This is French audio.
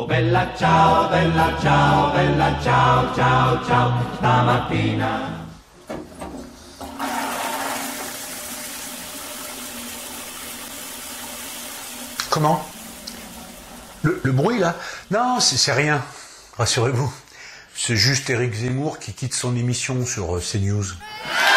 bella ciao, bella ciao, bella ciao, ciao, ciao, stamattina. Comment? Le bruit là? Non, c'est rien. Rassurez-vous. C'est juste Éric Zemmour qui quitte son émission sur CNews.